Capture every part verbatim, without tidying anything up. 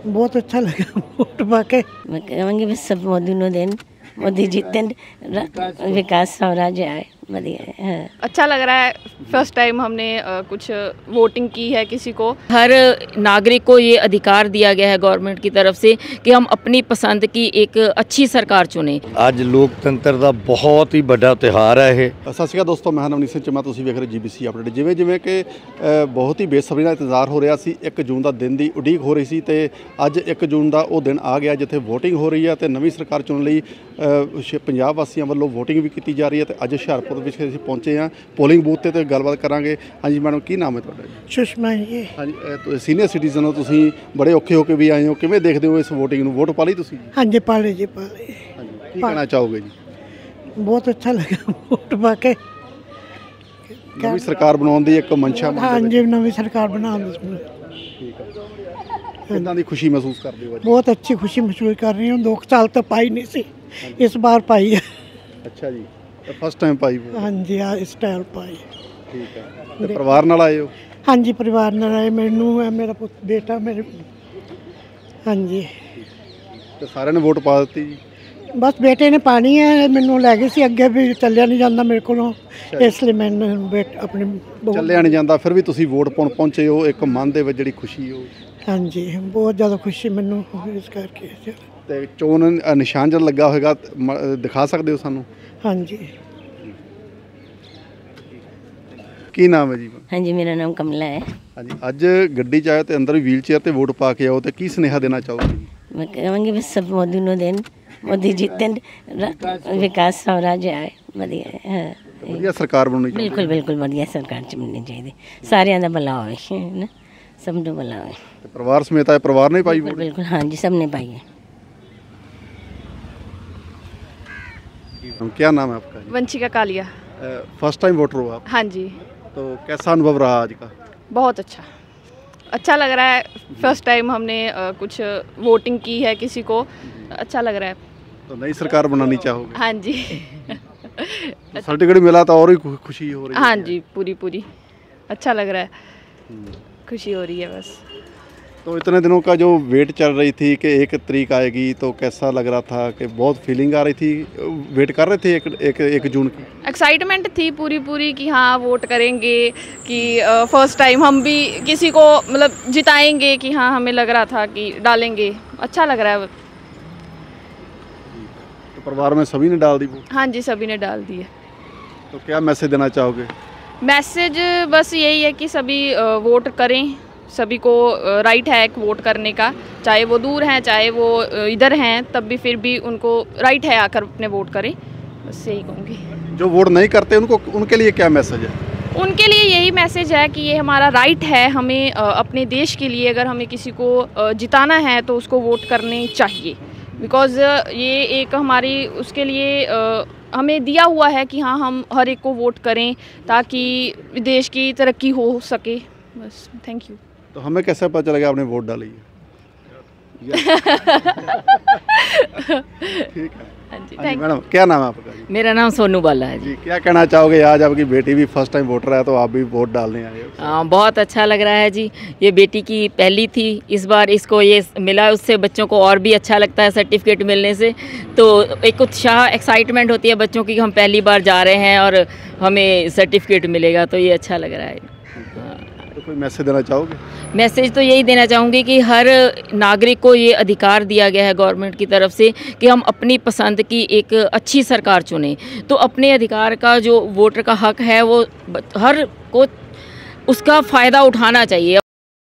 बहुत अच्छा लगा वोट पाके। मैं कहांगी बस सब मोदी नो देन, मोदी जीते, विकास साम्राज्य आए, बढ़िया है। अच्छा लग रहा है, फर्स्ट टाइम हमने आ, कुछ वोटिंग की है किसी को। हर नागरिक को ये अधिकार दिया गया है गवर्नमेंट की तरफ से कि हम अपनी पसंद की एक अच्छी सरकार चुने। ਅੱਜ ਲੋਕਤੰਤਰ ਦਾ ਬਹੁਤ ਹੀ ਵੱਡਾ ਤਿਉਹਾਰ ਹੈ ਇਹ। ਸਤਿ ਸ਼੍ਰੀ ਅਕਾਲ ਦੋਸਤੋ, ਮੈਂ ਨਵਨੀਤ ਸਿੰਘ ਚੀਮਾ, ਤੁਸੀਂ ਵੇਖ ਰਹੇ ਜੀ ਬੀ ਸੀ ਅਪਡੇਟ। ਜਿਵੇਂ ਜਿਵੇਂ ਕਿ ਬਹੁਤ ਹੀ ਬੇਸਬਰੀ ਨਾਲ ਇੰਤਜ਼ਾਰ ਹੋ ਰਿਹਾ ਸੀ, ਇੱਕ ਜੂਨ ਦਾ ਦਿਨ ਦੀ ਉਡੀਕ ਹੋ ਰਹੀ ਸੀ ਤੇ ਅੱਜ ਇੱਕ ਜੂਨ ਦਾ ਉਹ ਦਿਨ ਆ ਗਿਆ ਜਿੱਥੇ ਵੋਟਿੰਗ ਹੋ ਰਹੀ ਹੈ ਤੇ ਨਵੀਂ ਸਰਕਾਰ ਚੁਣਨ ਲਈ ਪੰਜਾਬ ਵਾਸੀਆਂ ਵੱਲੋਂ ਵੋਟਿੰਗ ਵੀ ਕੀਤੀ ਜਾ ਰਹੀ ਹੈ। ਤੇ ਅੱਜ ਹੁਸ਼ਿਆਰਪੁਰ ਵਿੱਚ ਅਸੀਂ ਪਹੁੰਚੇ ਹਾਂ ਪੋਲਿੰਗ ਬੂਥ ਤੇ ਤੇ ਗੱਲਬਾਤ ਕਰਾਂਗੇ। ਹਾਂਜੀ ਮੈਡਮ, ਕੀ ਨਾਮ ਹੈ ਤੁਹਾਡਾ ਜੀ? सुषमा जी। ਹਾਂਜੀ, ਸੀਨੀਅਰ ਸਿਟੀਜ਼ਨ ਹੋ ਤੁਸੀਂ, ਬੜੇ ਔਖੇ ਹੋ ਕੇ ਵੀ ਆਏ ਹੋ, ਕਿਵੇਂ ਦੇਖਦੇ ਹੋ ਇਸ ਵੋਟਿੰਗ ਨੂੰ? ਵੋਟ ਪਾ ਲਈ ਤੁਸੀਂ? हाँ जी पाले जी पाले। ਹਾਂਜੀ, ਕੀ ਕਹਿਣਾ ਚਾਹੋਗੇ ਜੀ? बहुत अच्छा लगा वोट पाके। ਨਵੀਂ ਸਰਕਾਰ ਬਣਾਉਣ ਦੀ ਇੱਕ ਮਨਸ਼ਾ हाँ जी नवी सरकार बना दी। ਠੀਕ ਹੈ, ਕਿੱਦਾਂ ਦੀ ਖੁਸ਼ੀ ਮਹਿਸੂਸ ਕਰਦੇ ਹੋ ਅੱਜ? बहुत अच्छी खुशी महसूस कर रही हूँ। दो साल तो पाई नहीं सी, इस बार पाई है। ਅੱਛਾ ਜੀ, ਫਸਟ ਟਾਈਮ ਪਾਈ ਵੋਟ? हाँ जी हाँ इस टाइम पाई। ਠੀਕ ਹੈ, ਤੇ ਪਰਿਵਾਰ ਨਾਲ ਆਏ ਹੋ? हाँ जी परिवार नाल आए, मेरी नूंह है, मेरा पुत बेटा मेरे। हाँ जी ਤੇ ਸਾਰਿਆਂ ਨੇ ਵੋਟ ਪਾ ਦਿੱਤੀ ਜੀ? बस बेटे ने पानी है, मैनू लै गए सी अगे भी चलिया नहीं जाता मेरे को, इसलिए मैंने बेट अपने ਚੱਲਿਆ ਨਹੀਂ ਜਾਂਦਾ, ਫਿਰ ਵੀ ਤੁਸੀਂ ਵੋਟ ਪਾਉਣ ਪਹੁੰਚੇ ਹੋ, ਇੱਕ ਮਨ ਦੇ ਵਿੱਚ ਜਿਹੜੀ ਖੁਸ਼ੀ ਹੋ? हाँ जी बहुत ज़्यादा खुशी मैनू इस करके। ਤੇ ਚੋਣ ਨਿਸ਼ਾਨ ਜਿਹੜਾ ਲੱਗਾ ਹੋਏਗਾ ਮ- ਦਿਖਾ ਸਕਦੇ ਹੋ ਸਾਨੂੰ? हाँ जी ਕੀ ਨਾਮ ਹੈ ਜੀ? हाँ जी, मेरा नाम कमला है। ਹਾਂਜੀ, ਅੱਜ ਗੱਡੀ 'ਚ ਆਏ ਤੇ ਅੰਦਰ ਵੀ ਵੀਲ ਚੇਅਰ ਤੇ ਵੋਟ ਪਾ ਕੇ ਆਓ, ਤੇ ਕੀ ਸੁਨੇਹਾ ਦੇਣਾ ਚਾਹੋਗੇ ਜੀ? मैं कहांगी बस सब मोदी नो देन, मोदी जीते, विकास साम्राज्य आए, बढ़िया है। ਵਧੀਆ ਸਰਕਾਰ ਬਣਨੀ ਚਾਹੀਦੀ? बिल्कुल बिल्कुल बढ़िया सरकार चुननी चाहिए, सारियां दा भला होवे है ना, सब दा भला होवे। ਤੇ ਪਰਿਵਾਰ ਸਮੇਤ ਆਏ, ਪਰਿਵਾਰ ਨੇ ਪਾਈ बिल्कुल ਵੋਟ? बिल्कुल हाँ जी, सब ने पाई है। क्या नाम है आपका जी? Vanshika Kalia. First time voter हो आप, हाँ जी, तो कैसा अनुभव रहा आज का? बहुत अच्छा अच्छा लग रहा है, फर्स्ट टाइम हमने आ, कुछ वोटिंग की है किसी को। अच्छा लग रहा है। तो नई सरकार बनानी चाहोगे? हाँ जी तो सर्टिफिकेट मिला तो और भी खु- खुशी हो रही है? हाँ जी, पूरी पूरी अच्छा लग रहा है, खुशी हो रही है बस। तो इतने दिनों का जो वेट चल रही थी कि एक तारीख आएगी, तो कैसा लग रहा था कि बहुत फीलिंग आ रही थी? वेट कर रहे थे एक एक, एक जून की? एक्साइटमेंट थी पूरी पूरी कि हाँ वोट करेंगे, कि फर्स्ट टाइम हम भी किसी को मतलब जिताएंगे, कि हाँ हमें लग रहा था कि डालेंगे। अच्छा लग रहा है। तो परिवार में सभी ने डाल दी वोट? हाँ जी, सभी ने डाल दी है। तो क्या मैसेज देना चाहोगे? मैसेज बस यही है कि सभी अ, वोट करें, सभी को अ, राइट है एक वोट करने का, चाहे वो दूर हैं चाहे वो अ, इधर हैं, तब भी फिर भी उनको राइट है आकर अपने वोट करें, बस यही कहूँगी। जो वोट नहीं करते उनको, उनके लिए क्या मैसेज है? उनके लिए यही मैसेज है कि ये हमारा राइट है, हमें अ, अपने देश के लिए अगर हमें किसी को अ, जिताना है तो उसको वोट करने चाहिए, बिकॉज़ ये एक हमारी उसके लिए अ, हमें दिया हुआ है कि हाँ हम हर एक को वोट करें ताकि देश की तरक्की हो सके, बस। Thank you. तो हमें कैसे पता चलेगा आपने वोट डाली है? ठीक है। हाँ जी, हाँ जी, थैंक मैडम क्या नाम है आपका जी? मेरा नाम सोनू बाला है जी, क्या कहना चाहोगे? आज आपकी बेटी भी फर्स्ट टाइम वोटर है, तो आप भी वोट डालने आए हो? हाँ, बहुत अच्छा लग रहा है जी। ये बेटी की पहली थी, इस बार इसको ये मिला, उससे बच्चों को और भी अच्छा लगता है सर्टिफिकेट मिलने से। तो एक उत्साह, एक्साइटमेंट होती है बच्चों की, हम पहली बार जा रहे हैं और हमें सर्टिफिकेट मिलेगा, तो ये अच्छा लग रहा है। तो कोई मैसेज देना चाहोगे? मैसेज तो यही देना चाहूँगी कि हर नागरिक को ये अधिकार दिया गया है गवर्नमेंट की तरफ से कि हम अपनी पसंद की एक अच्छी सरकार चुनें। तो अपने अधिकार का जो वोटर का हक है वो हर को उसका फ़ायदा उठाना चाहिए।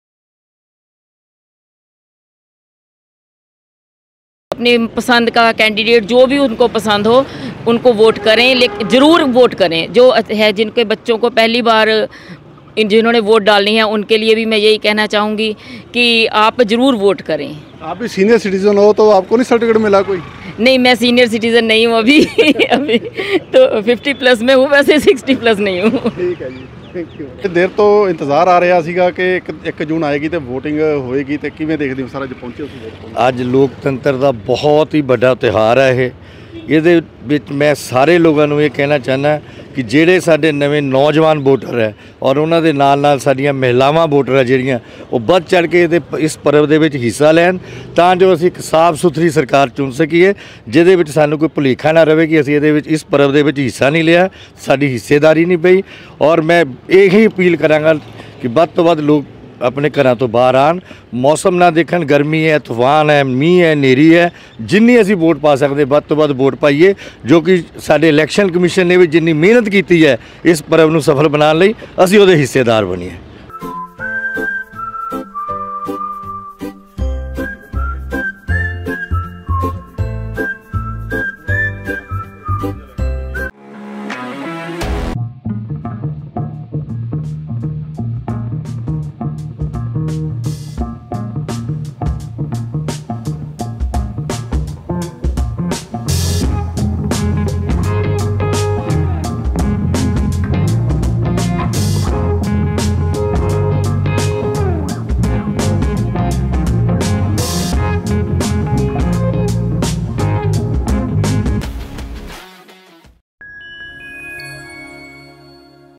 अपनी पसंद का कैंडिडेट जो भी उनको पसंद हो उनको वोट करें, लेकिन ज़रूर वोट करें। जो है जिनके बच्चों को पहली बार इन जिन्होंने वोट डालनी है उनके लिए भी मैं यही कहना चाहूँगी कि आप ज़रूर वोट करें। आप भी सीनियर सिटीजन हो, तो आपको नहीं सर्टिफिकेट मिला कोई? नहीं, मैं सीनियर सिटीज़न नहीं हूँ अभी अभी तो फिफ्टी प्लस में हूँ, वैसे सिक्सटी प्लस नहीं हूँ। ठीक है जी, थैंक यू। देर तो इंतजार आ रहा ਸੀਗਾ ਕਿ ਇੱਕ ਜੂਨ ਆਏਗੀ ਤੇ ਵੋਟਿੰਗ ਹੋਏਗੀ, ਤੇ ਕਿਵੇਂ ਦੇਖਦੇ ਹੋ ਸਾਰਾ ਜੋ ਪਹੁੰਚੇ ਤੁਸੀਂ ਵੋਟ ਪਾਉਣ? ਅੱਜ ਲੋਕਤੰਤਰ ਦਾ ਬਹੁਤ ਹੀ ਵੱਡਾ ਤਿਉਹਾਰ ਹੈ ਇਹ। ਇਹਦੇ ਵਿੱਚ ਮੈਂ ਸਾਰੇ ਲੋਕਾਂ ਨੂੰ ਇਹ ਕਹਿਣਾ ਚਾਹੁੰਦਾ ਕਿ ਕਿ ਜਿਹੜੇ ਸਾਡੇ ਨਵੇਂ ਨੌਜਵਾਨ ਵੋਟਰ ਹੈ ਔਰ ਉਹਨਾਂ ਦੇ ਨਾਲ ਨਾਲ ਸਾਡੀਆਂ ਮਹਿਲਾਵਾਂ ਵੋਟਰ ਹੈ ਜਿਹੜੀਆਂ ਉਹ ਵੱਧ ਚੜ੍ਹ ਕੇ ਇਹਦੇ ਇਸ ਪਰਵ ਦੇ ਵਿੱਚ ਹਿੱਸਾ ਲੈਣ, ਤਾਂ ਜੋ ਅਸੀਂ ਇੱਕ ਸਾਫ਼ ਸੁਥਰੀ ਸਰਕਾਰ ਚੁਣ ਸਕੀਏ ਜਿਹਦੇ ਵਿੱਚ ਸਾਨੂੰ ਕੋਈ ਭੁਲੇਖਾ ਨਾ ਰਹੇ ਕਿ ਅਸੀਂ ਇਹਦੇ ਵਿੱਚ ਇਸ ਪਰਵ ਦੇ ਵਿੱਚ ਹਿੱਸਾ ਨਹੀਂ ਲਿਆ, ਸਾਡੀ ਹਿੱਸੇਦਾਰੀ ਨਹੀਂ ਪਈ। ਔਰ ਮੈਂ ਇਹੀ ਅਪੀਲ ਕਰਾਂਗਾ ਕਿ ਵੱਧ ਤੋਂ ਵੱਧ ਲੋਕ ਆਪਣੇ ਘਰਾਂ ਤੋਂ ਬਾਹਰ ਆਉਣ, ਮੌਸਮ ਨਾ ਦੇਖਣ, ਗਰਮੀ ਹੈ, ਤੂਫਾਨ ਹੈ, ਮੀਂਹ ਹੈ, ਹਨੇਰੀ ਹੈ, ਜਿੰਨੀ ਅਸੀਂ ਵੋਟ ਪਾ ਸਕਦੇ ਵੱਧ ਤੋਂ ਵੱਧ ਵੋਟ ਪਾਈਏ, ਜੋ ਕਿ ਸਾਡੇ ਇਲੈਕਸ਼ਨ ਕਮਿਸ਼ਨ ਨੇ ਵੀ ਜਿੰਨੀ ਮਿਹਨਤ ਕੀਤੀ ਹੈ ਇਸ ਪਰਵ ਨੂੰ ਸਫਲ ਬਣਾਉਣ ਲਈ, ਅਸੀਂ ਉਹਦੇ ਹਿੱਸੇਦਾਰ ਬਣੀਏ।